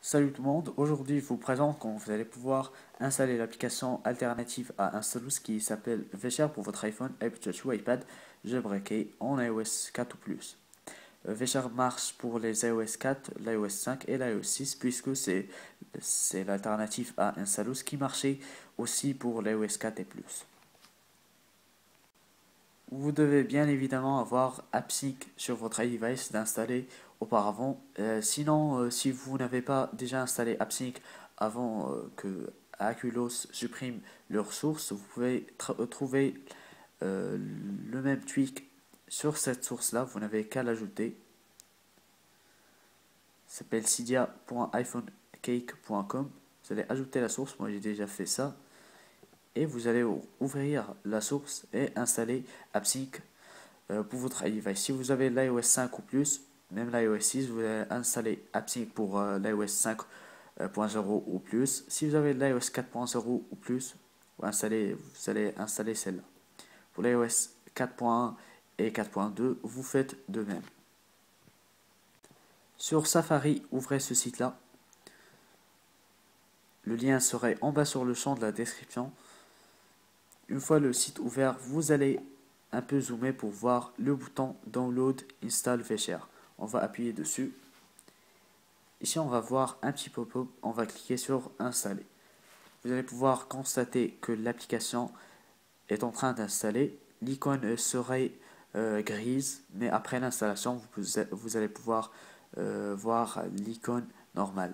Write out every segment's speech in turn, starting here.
Salut tout le monde, aujourd'hui je vous présente comment vous allez pouvoir installer l'application alternative à Installous qui s'appelle VShare pour votre iPhone, Apple Watch ou iPad jailbreaké en iOS 4 ou plus. VShare marche pour les iOS 4, l'iOS 5 et l'iOS 6 puisque c'est l'alternative à Installous qui marchait aussi pour l'iOS 4 et plus. Vous devez bien évidemment avoir AppSync sur votre iDevice d'installer auparavant. Sinon, si vous n'avez pas déjà installé AppSync avant que Aculos supprime leurs sources, vous pouvez trouver euh, le même tweak sur cette source-là. Vous n'avez qu'à l'ajouter. Ça s'appelle cydia.iphonecake.com. Vous allez ajouter la source. Moi, j'ai déjà fait ça. Et vous allez ouvrir la source et installer AppSync pour votre iDevice. Si vous avez l'iOS 5 ou plus, même l'iOS 6, vous allez installer AppSync pour l'iOS 5.0 ou plus. Si vous avez l'iOS 4.0 ou plus, vous allez installer celle-là. Pour l'iOS 4.1 et 4.2, vous faites de même. Sur Safari, ouvrez ce site-là. Le lien serait en bas sur le champ de la description. Une fois le site ouvert, vous allez un peu zoomer pour voir le bouton Download Install VShare. On va appuyer dessus. Ici, on va voir un petit pop-up. On va cliquer sur Installer. Vous allez pouvoir constater que l'application est en train d'installer. L'icône serait grise, mais après l'installation, vous allez pouvoir voir l'icône normale.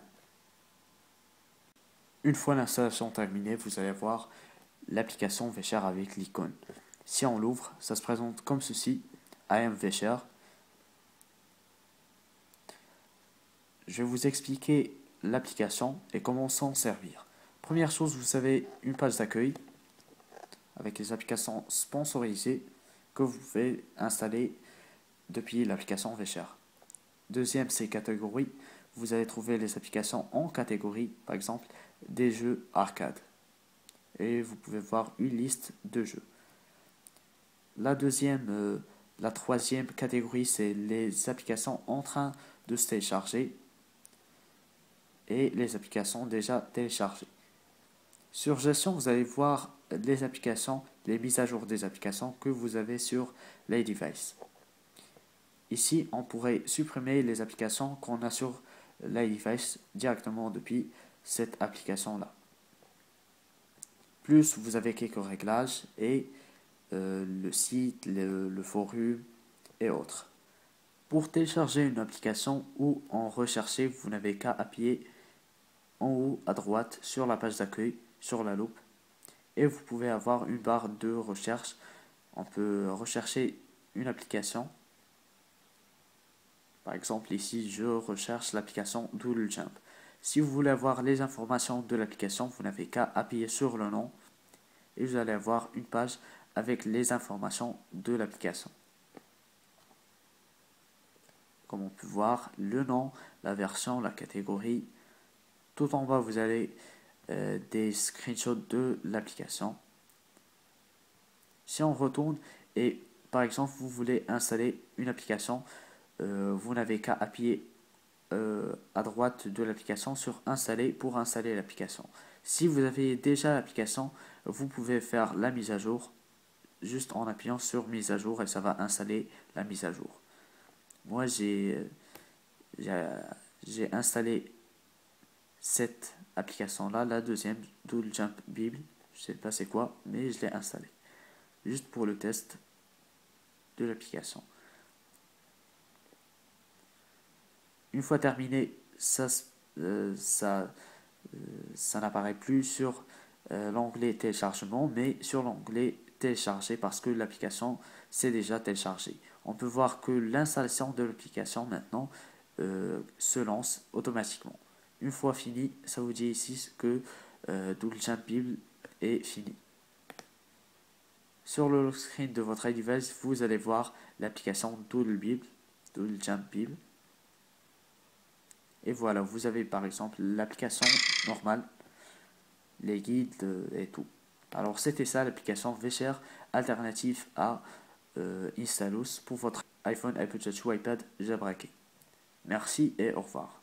Une fois l'installation terminée, vous allez voir l'application VShare avec l'icône. Si on l'ouvre, ça se présente comme ceci. I am VShare. Je vais vous expliquer l'application et comment s'en servir. Première chose, vous avez une page d'accueil avec les applications sponsorisées que vous pouvez installer depuis l'application VShare. Deuxième, c'est catégorie. Vous allez trouver les applications en catégorie, par exemple des jeux arcade. Et vous pouvez voir une liste de jeux. La troisième catégorie, c'est les applications en train de se télécharger et les applications déjà téléchargées. Sur gestion, vous allez voir les applications, les mises à jour des applications que vous avez sur les devices. Ici, on pourrait supprimer les applications qu'on a sur l'iDevice directement depuis cette application-là. Plus, vous avez quelques réglages et le site, le forum et autres. Pour télécharger une application ou en rechercher, vous n'avez qu'à appuyer en haut à droite sur la page d'accueil, sur la loupe, et vous pouvez avoir une barre de recherche. On peut rechercher une application. Par exemple, ici, je recherche l'application Doodle Jump. Si vous voulez avoir les informations de l'application, vous n'avez qu'à appuyer sur le nom et vous allez avoir une page avec les informations de l'application. Comme on peut voir, le nom, la version, la catégorie. Tout en bas, vous avez des screenshots de l'application. Si on retourne et par exemple vous voulez installer une application, vous n'avez qu'à appuyer à droite de l'application sur installer pour installer l'application. Si vous avez déjà l'application, vous pouvez faire la mise à jour juste en appuyant sur mise à jour et ça va installer la mise à jour. Moi j'ai installé cette application là, la deuxième Doodle Jump Bible, je sais pas c'est quoi, mais je l'ai installé juste pour le test de l'application. Une fois terminé, ça n'apparaît plus sur l'onglet téléchargement, mais sur l'onglet télécharger parce que l'application s'est déjà téléchargée. On peut voir que l'installation de l'application maintenant se lance automatiquement. Une fois fini, ça vous dit ici que Doodle Jump Bible est fini. Sur le lock screen de votre iDevice, vous allez voir l'application Doodle Jump Bible. Et voilà, vous avez par exemple l'application normale, les guides et tout. Alors c'était ça l'application VShare alternative à Installous pour votre iPhone, Apple Watch ou iPad jailbreaké. Merci et au revoir.